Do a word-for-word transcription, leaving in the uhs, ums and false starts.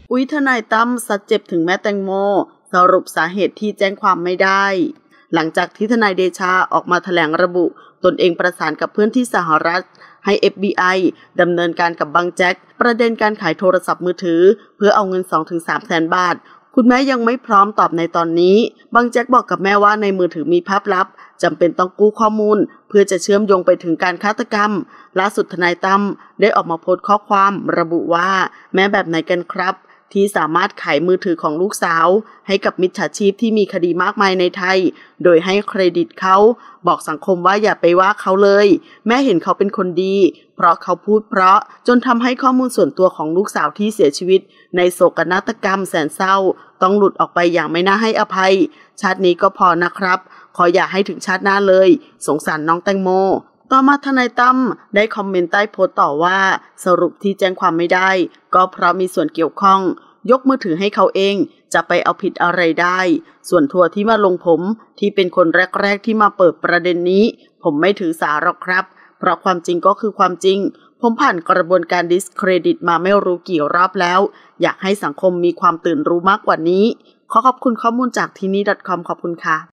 อุ๊ยทนายตั้มซัดเจ็บถึงแม่แตงโมสรุปสาเหตุที่แจ้งความไม่ได้หลังจากที่ทนายเดชาออกมาแถลงระบุตนเองประสานกับเพื่อนที่สหรัฐให้ เอฟ บี ไอ ดำเนินการกับบังแจ็คประเด็นการขายโทรศัพท์มือถือเพื่อเอาเงิน สองถึงสามแสนบาทคุณแม่ยังไม่พร้อมตอบในตอนนี้บังแจ็คบอกกับแม่ว่าในมือถือมีภาพลับจำเป็นต้องกู้ข้อมูลเพื่อจะเชื่อมโยงไปถึงการฆาตกรรมล่าสุดทนายตั้มได้ออกมาโพสต์ข้อความระบุว่าแม่แบบไหนกันครับที่สามารถขายมือถือของลูกสาวให้กับมิจฉาชีพที่มีคดีมากมายในไทยโดยให้เครดิตเขาบอกสังคมว่าอย่าไปว่าเขาเลยแม่เห็นเขาเป็นคนดีเพราะเขาพูดเพราะจนทำให้ข้อมูลส่วนตัวของลูกสาวที่เสียชีวิตในโศกนาฏกรรมแสนเศร้าต้องหลุดออกไปอย่างไม่น่าให้อภัยชาตินี้ก็พอนะครับขออย่าให้ถึงชาติหน้าเลยสงสารน้องแตงโมต่อมาทนายตั้มได้คอมเมนต์ใต้โพสต์ต่อว่าสรุปที่แจ้งความไม่ได้ก็เพราะมีส่วนเกี่ยวข้องยกมือถือให้เขาเองจะไปเอาผิดอะไรได้ส่วนทัวร์ที่มาลงผมที่เป็นคนแรกๆที่มาเปิดประเด็นนี้ผมไม่ถือสาหรอกครับเพราะความจริงก็คือความจริงผมผ่านกระบวนการดิสเครดิตมาไม่รู้กี่รอบแล้วอยากให้สังคมมีความตื่นรู้มากกว่านี้ขอขอบคุณข้อมูลจากที่นี่ .com ขอบคุณค่ะ